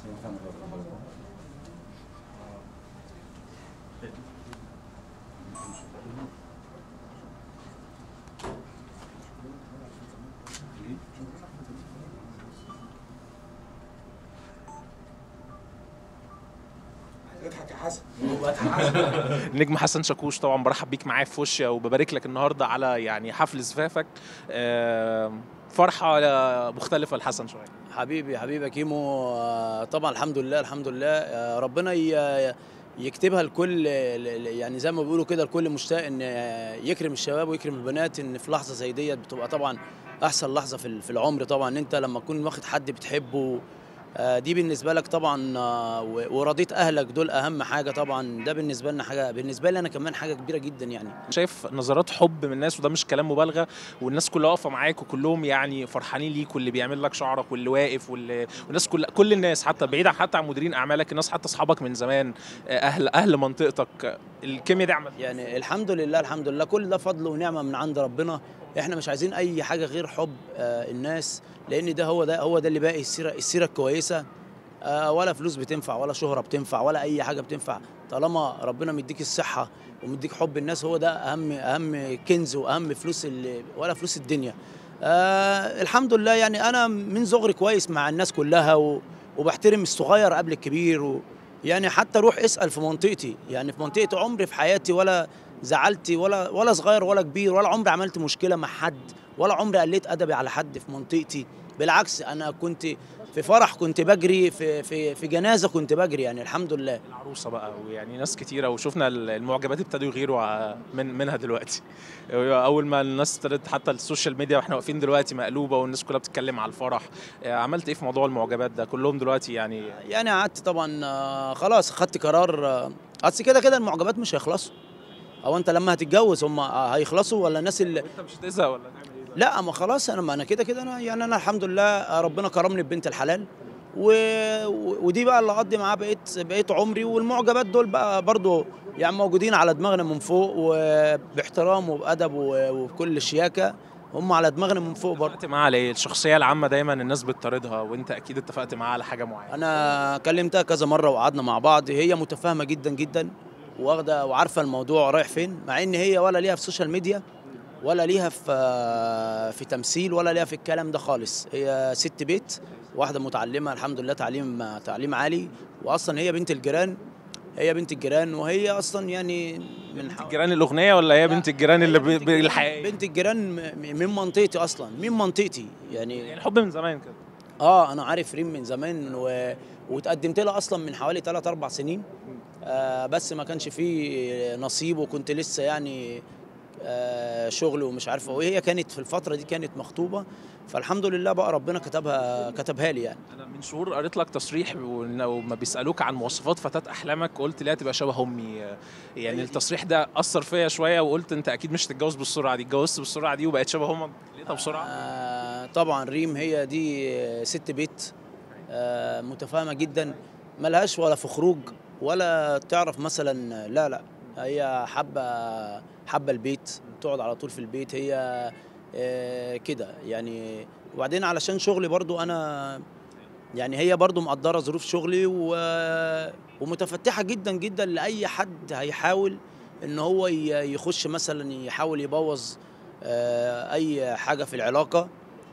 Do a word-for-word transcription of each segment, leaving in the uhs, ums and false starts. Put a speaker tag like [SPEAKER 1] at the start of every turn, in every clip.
[SPEAKER 1] اضحك يا حسن.
[SPEAKER 2] النجم حسن شاكوش طبعا برحب بيك معايا في وشيا وببارك لك النهارده على يعني حفل زفافك. آه، فرحه مختلفه لحسن شويه.
[SPEAKER 3] حبيبي حبيبي يا كيمو، آه، طبعا الحمد لله الحمد لله. آه، ربنا ي- يكتبها لكل، يعني زي ما بيقولوا كده، الكل مشتاق ان يكرم الشباب ويكرم البنات، ان في لحظه زي ديت بتبقى طبعا احسن لحظه في في العمر. طبعا ان انت لما تكون واخد حد بتحبه، آه، دي بالنسبه لك طبعا، آه، و- ورضيت اهلك، دول اهم حاجه طبعا. ده بالنسبه لنا حاجه، بالنسبه لي انا كمان حاجه كبيره جدا يعني.
[SPEAKER 2] شايف نظرات حب من الناس، وده مش كلام مبالغه، والناس كلها واقفه معاك وكلهم يعني فرحانين ليك، واللي بيعمل لك شعرك واللي واقف واللي والناس كل كل الناس، حتى بعيد حتى عن مديرين اعمالك، الناس حتى اصحابك من زمان، آه، اهل اهل منطقتك، الكيمياء دي عملت
[SPEAKER 3] يعني الحمد لله الحمد لله، كل ده فضل ونعمه من عند ربنا. احنا مش عايزين اي حاجه غير حب آه، الناس، لان ده هو ده هو ده اللي باقي السيره السيره الكويسه. آه، ولا فلوس بتنفع ولا شهرة بتنفع ولا أي حاجة بتنفع، طالما ربنا مديك الصحة ومديك حب الناس، هو ده أهم أهم كنز وأهم فلوس اللي ولا فلوس الدنيا. آه الحمد لله، يعني أنا من صغري كويس مع الناس كلها، و وبحترم الصغير قبل الكبير، و يعني حتى روح اسأل في منطقتي، يعني في منطقتي عمري في حياتي ولا زعلت ولا ولا صغير ولا كبير، ولا عمري عملت مشكلة مع حد، ولا عمري قلت أدبي على حد في منطقتي. بالعكس، أنا كنت في فرح كنت بجري، في في في جنازه كنت بجري، يعني الحمد لله.
[SPEAKER 2] العروسه بقى، ويعني ناس كتيره، وشفنا المعجبات ابتدوا يغيروا ع- من منها دلوقتي. اول ما الناس ابتدت، حتى السوشيال ميديا واحنا واقفين دلوقتي مقلوبه، والناس كلها بتتكلم على الفرح. آه، عملت ايه في موضوع المعجبات ده؟ كلهم دلوقتي يعني
[SPEAKER 3] يعني قعدت طبعا، آه، خلاص خدت قرار. آه، اصل كده كده المعجبات مش هيخلصوا، او انت لما هتتجوز هم آه، هيخلصوا ولا الناس اللي؟
[SPEAKER 2] انت مش هتزهق ولا تعمل ايه بقى؟
[SPEAKER 3] لا، ما خلاص، انا ما انا كده كده، انا يعني انا الحمد لله، آه، ربنا كرمني ببنت الحلال، و... و- ودي بقى اللي اقضي معاها بقيت بقيت عمري. والمعجبات دول بقى برضو يعني موجودين على دماغنا من فوق، وباحترام وبأدب و- وبكل شياكة، هم على دماغنا من فوق برضو.
[SPEAKER 2] اتفقت معاه على ايه؟ الشخصيه العامه دايما الناس بتطاردها، وانت اكيد اتفقت معاه على حاجه معينه.
[SPEAKER 3] انا كلمتها كذا مره وقعدنا مع بعض، هي متفاهمه جدا جدا، واخده وعارفه الموضوع رايح فين، مع ان هي ولا ليها في السوشيال ميديا، ولا ليها في في تمثيل، ولا ليها في الكلام ده خالص. هي ست بيت، واحده متعلمه الحمد لله، تعليم تعليم عالي، واصلا هي بنت الجيران، هي بنت الجيران، وهي اصلا يعني من
[SPEAKER 2] بنت
[SPEAKER 3] حو...
[SPEAKER 2] الجيران الاغنيه، ولا هي
[SPEAKER 3] لا،
[SPEAKER 2] بنت الجيران اللي
[SPEAKER 3] هي بنت الجيران،
[SPEAKER 2] بالحقيقه؟
[SPEAKER 3] بنت الجيران م- من منطقتي اصلا، من منطقتي يعني.
[SPEAKER 2] يعني الحب من زمان كده.
[SPEAKER 3] اه انا عارف ريم من زمان، و... واتقدمت لها اصلا من حوالي ثلاث أربع سنين، آه بس ما كانش فيه نصيب، وكنت لسه يعني آه شغل ومش عارفه، وهي كانت في الفتره دي كانت مخطوبه، فالحمد لله بقى ربنا كتبها كتبها لي يعني.
[SPEAKER 2] انا من شهور قريت لك تصريح، وإن- وما بيسالوك عن مواصفات فتاه احلامك قلت ليها تبقى شبه امي. يعني التصريح ده اثر فيا شويه، وقلت انت اكيد مش هتتجوز بالسرعه دي. اتجوزت بالسرعه دي وبقت شبه امك لقيتها بسرعه.
[SPEAKER 3] آه طبعا ريم هي دي ست بيت، آه متفاهمه جدا، ملهاش ولا في خروج، ولا تعرف مثلا، لا لا، هي حابه حابه البيت، تقعد على طول في البيت هي، آه كده يعني. وبعدين علشان شغلي برضو انا، يعني هي برضو مقدره ظروف شغلي، و... ومتفتحه جدا جدا لاي حد هيحاول ان هو ي- يخش مثلا، يحاول يبوظ آه، اي حاجه في العلاقه.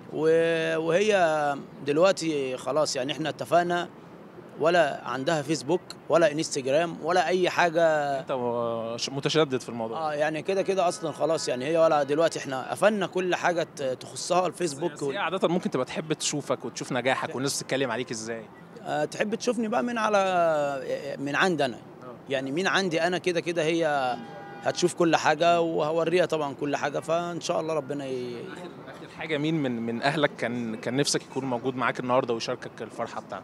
[SPEAKER 3] و- وهي دلوقتي خلاص، يعني احنا اتفقنا، ولا عندها فيسبوك ولا انستجرام ولا اي حاجه.
[SPEAKER 2] انت متشدد في الموضوع.
[SPEAKER 3] اه يعني كده كده اصلا خلاص، يعني هي ولا دلوقتي احنا قفلنا كل حاجه ت- تخصها الفيسبوك.
[SPEAKER 2] بس هي عاده ممكن تبقى تحب تشوفك وتشوف نجاحك والناس بتتكلم عليك ازاي.
[SPEAKER 3] آه، تحب تشوفني بقى من على من عندي انا، يعني من عندي انا، كده كده هي هتشوف كل حاجه، وهوريها طبعا كل حاجه، فان شاء الله ربنا ي...
[SPEAKER 2] اخر اخر حاجه، مين من من اهلك كان كان نفسك يكون موجود معاك النهارده ويشاركك الفرحه بتاعتك؟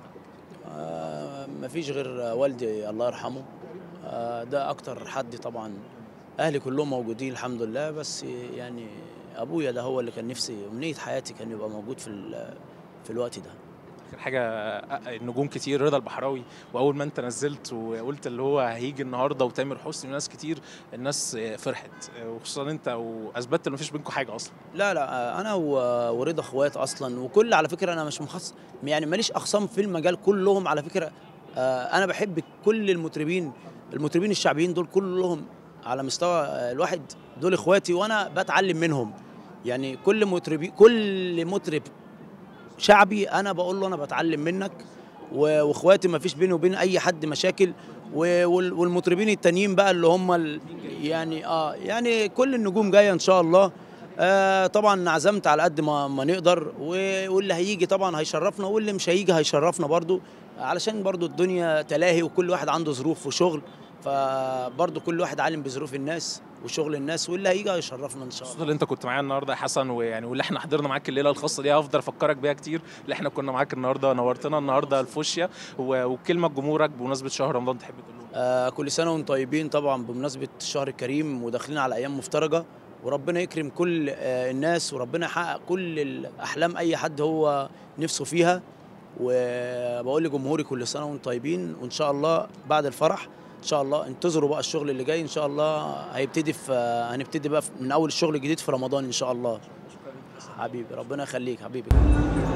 [SPEAKER 3] آه مفيش غير والدي الله يرحمه، آه ده اكتر حد طبعا. اهلي كلهم موجودين الحمد لله، بس يعني ابويا ده هو اللي كان نفسي، امنيه حياتي كان يبقى موجود في ال- في الوقت ده.
[SPEAKER 2] اخر حاجه، النجوم كتير، رضا البحراوي، واول ما انت نزلت وقلت اللي هو هيجي النهارده وتامر حسني وناس كتير، الناس فرحت، وخصوصا انت، واثبتت ان مفيش بينكم حاجه اصلا.
[SPEAKER 3] لا لا انا و- ورضا اخوات اصلا، وكل على فكره انا مش مخصص يعني ماليش اخصام في المجال، كلهم على فكره. آه، انا بحب كل المطربين، المطربين الشعبيين دول كلهم على مستوى آه، الواحد، دول اخواتي وانا بتعلم منهم. يعني كل مطربي كل مطرب شعبي انا بقول له انا بتعلم منك، و- واخواتي ما فيش بيني وبين اي حد مشاكل. و- وال- والمطربين التانيين بقى اللي هم ال- يعني اه يعني كل النجوم جايه ان شاء الله. آه طبعا عزمت على قد ما ما نقدر، و- واللي هيجي طبعا هيشرفنا، واللي مش هيجي هيشرفنا برضو، علشان برضو الدنيا تلاهي وكل واحد عنده ظروف وشغل، فبرضو كل واحد عالم بظروف الناس وشغل الناس، واللي هيجي هيشرفنا ان شاء الله.
[SPEAKER 2] خصوصا اللي انت كنت معايا النهارده يا حسن، ويعني واللي احنا حضرنا معاك الليله الخاصه دي، هفضل افكرك بيها كتير، اللي احنا كنا معاك النهارده، نورتنا النهارده الفوشيا. و- وكلمه لجمهورك بمناسبه شهر رمضان تحب تقول لهم؟
[SPEAKER 3] آه كل سنة وانتم طيبين طبعا بمناسبة الشهر الكريم، وداخلين على أيام مفترجة، وربنا يكرم كل آه الناس، وربنا يحقق كل الأحلام أي حد هو نفسه فيها. وبقول لجمهوري كل سنة وانتم طيبين، وإن شاء الله بعد الفرح إن شاء الله انتظروا بقى الشغل اللي جاي إن شاء الله. هيبتدي في آه هنبتدي بقى من أول الشغل الجديد في رمضان إن شاء الله. حبيبي ربنا يخليك حبيبي.